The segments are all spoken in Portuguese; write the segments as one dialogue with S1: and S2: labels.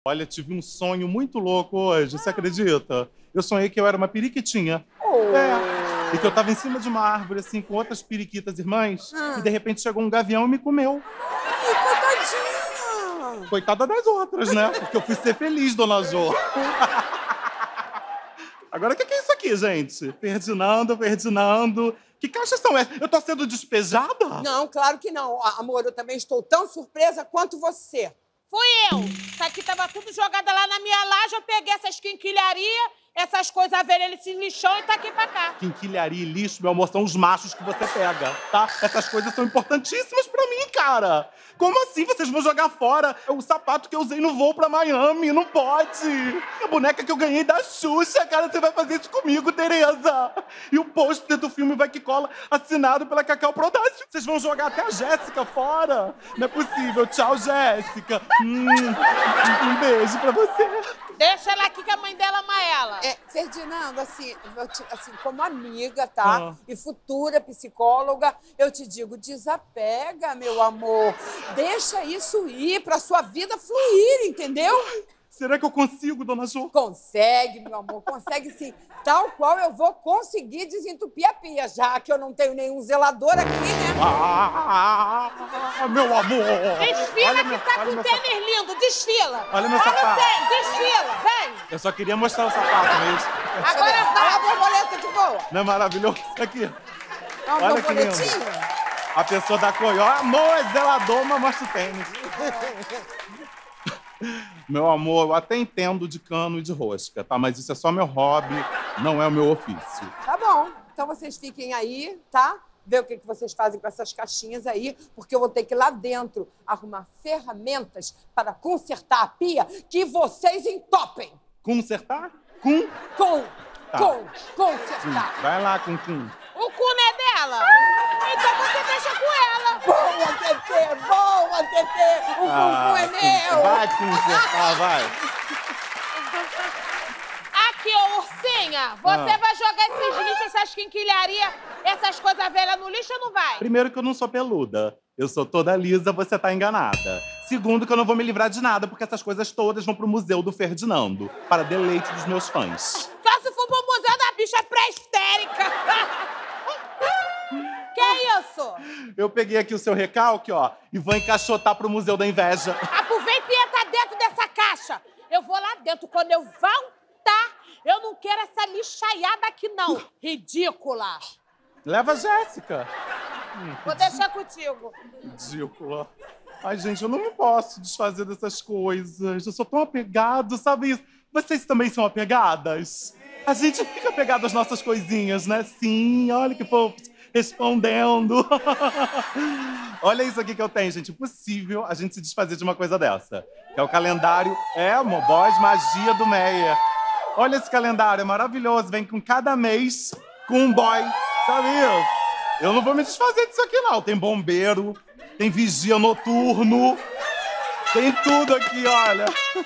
S1: Olha, tive um sonho muito louco hoje, você acredita? Eu sonhei que eu era uma periquitinha. E que eu tava em cima de uma árvore, assim, com outras periquitas irmãs, e de repente chegou um gavião e me comeu.
S2: Ai, coitadinha!
S1: Coitada das outras, né? Porque eu fui ser feliz, dona Jo. Agora, o que é isso aqui, gente? Ferdinando. Que caixas são essas? Eu tô sendo despejada?
S2: Não, claro que não. Amor, eu também estou tão surpresa quanto você.
S3: Fui eu. Isso aqui tava tudo jogada lá na minha laje, eu peguei essas quinquilharias, essas coisas velhas, esse lixão e tá aqui pra cá.
S1: Quinquilharia e lixo, meu amor, são os machos que você pega, tá? Essas coisas são importantíssimas pra mim, cara. Como assim vocês vão jogar fora o sapato que eu usei no voo pra Miami? Não pode. A boneca que eu ganhei da Xuxa, cara, você vai fazer isso comigo, Tereza. E o pôster do filme Vai Que Cola, assinado pela Cacau Prodácio. Vocês vão jogar até a Jéssica fora. Não é possível. Tchau, Jéssica. Um beijo pra você.
S3: Deixa ela aqui que a mãe dela ama ela.
S2: Ferdinando, assim, como amiga, tá? E futura psicóloga, eu te digo, desapega, meu amor. Deixa isso ir pra sua vida fluir, entendeu?
S1: Será que eu consigo, dona Jo?
S2: Consegue, meu amor, consegue sim. Tal qual eu vou conseguir desentupir a pia, já que eu não tenho nenhum zelador aqui, né?
S1: Meu amor!
S3: Desfila que tá com tênis lindo, desfila!
S1: Olha meu sapato!
S3: Desfila, vem!
S1: Eu só queria mostrar o sapato mesmo.
S3: Agora vai!
S2: Olha a borboleta de boa!
S1: Não é maravilhoso? Aqui.
S2: É uma
S1: Olha que lindo.
S2: borboletinha?
S1: A pessoa da Coió, amor, é zelador, mas mostra o tênis. Meu amor, eu até entendo de cano e de rosca, tá? Mas isso é só meu hobby, não é o meu ofício.
S2: Tá bom. Então vocês fiquem aí, tá? Ver o que vocês fazem com essas caixinhas aí, porque eu vou ter que ir lá dentro arrumar ferramentas para consertar a pia que vocês entopem.
S1: Consertar?
S2: Consertar.
S1: Vai lá, com.
S3: O cu não é dela? Então você deixa com ela.
S2: Boa, Tetê! Boa, Tetê! O bumbum é meu!
S1: Vai consertar, vai.
S3: Aqui, ô ursinha, você vai jogar esses lixos, essas quinquilharias, essas coisas velhas no lixo ou não vai?
S1: Primeiro que eu não sou peluda. Eu sou toda lisa, você tá enganada. Segundo que eu não vou me livrar de nada, porque essas coisas todas vão pro Museu do Ferdinando, para deleite dos meus fãs.
S3: Só se for pro museu da bicha pré-histérica. Que isso?
S1: Eu peguei aqui o seu recalque, ó, e vou encaixotar pro Museu da Inveja.
S3: Aproveita e entra dentro dessa caixa. Eu vou lá dentro. Quando eu voltar, eu não quero essa lixaiada aqui, não. Ridícula.
S1: Leva a Jéssica.
S3: Vou deixar contigo.
S1: Ridícula. Ai, gente, eu não me posso desfazer dessas coisas. Eu sou tão apegado, sabe isso? Vocês também são apegadas? A gente fica apegado às nossas coisinhas, né? Sim, olha que fofo. Respondendo. Olha isso aqui que eu tenho, gente. Impossível a gente se desfazer de uma coisa dessa. Que é o calendário Boys Magia do Meyer. Olha esse calendário, é maravilhoso. Vem com cada mês com um boy. Sabe isso? Eu não vou me desfazer disso aqui, não. Tem bombeiro, tem vigia noturno. Tem tudo aqui, olha.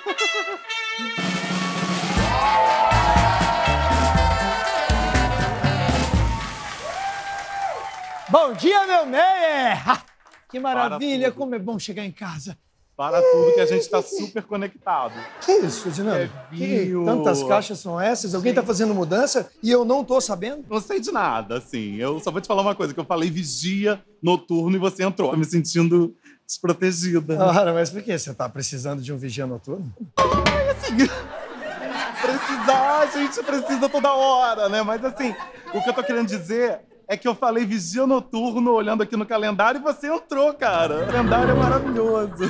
S4: Bom dia, meu Meyer! Que maravilha, como é bom chegar em casa.
S1: Para tudo que a gente tá super conectado.
S4: Que isso, Ferdinando? Tantas caixas são essas? Alguém tá fazendo mudança e eu não tô sabendo?
S1: Não sei de nada, assim. Eu só vou te falar uma coisa, que eu falei vigia noturno e você entrou. Tô me sentindo desprotegida.
S4: Ora, mas por quê? Você tá precisando de um vigia noturno?
S1: Ai, assim... Precisar, a gente precisa toda hora, né? Mas, assim, o que eu tô querendo dizer... é que eu falei vigia noturno olhando aqui no calendário e você entrou, cara. O calendário é maravilhoso.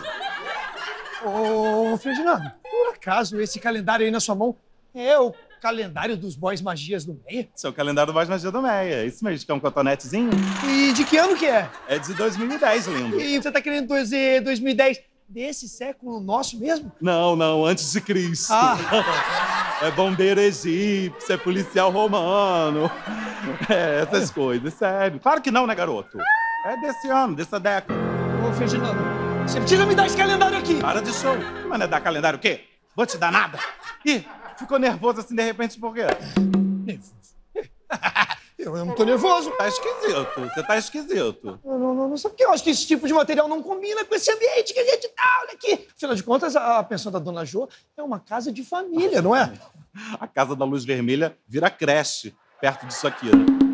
S4: Ô, Ferdinando, por acaso esse calendário aí na sua mão é o calendário dos Boys Magias do Meia?
S1: Esse é o calendário do Boys Magia do Meia. É isso mesmo, que é um cotonetezinho.
S4: E de que ano que é?
S1: É de 2010, lindo.
S4: E você tá querendo dizer 2010 desse século nosso mesmo?
S1: Não, antes de Cristo. É bombeiro egípcio, é policial romano. É, essas coisas, sério. Claro que não, né, garoto? É desse ano, dessa década.
S4: Ô, Ferdinando, você precisa me dar esse calendário aqui.
S1: Para de show. Mas não é dar calendário o quê? Vou te dar nada. Ih, ficou nervoso assim de repente por quê?
S4: Nervoso. Eu não tô nervoso.
S1: Tá esquisito. Você tá esquisito.
S4: Não sabe por que eu acho que esse tipo de material não combina com esse ambiente que a gente tá, olha aqui. Afinal de contas, a pensão da Dona Jo é uma casa de família, não é?
S1: A casa da luz vermelha vira creche perto disso aqui.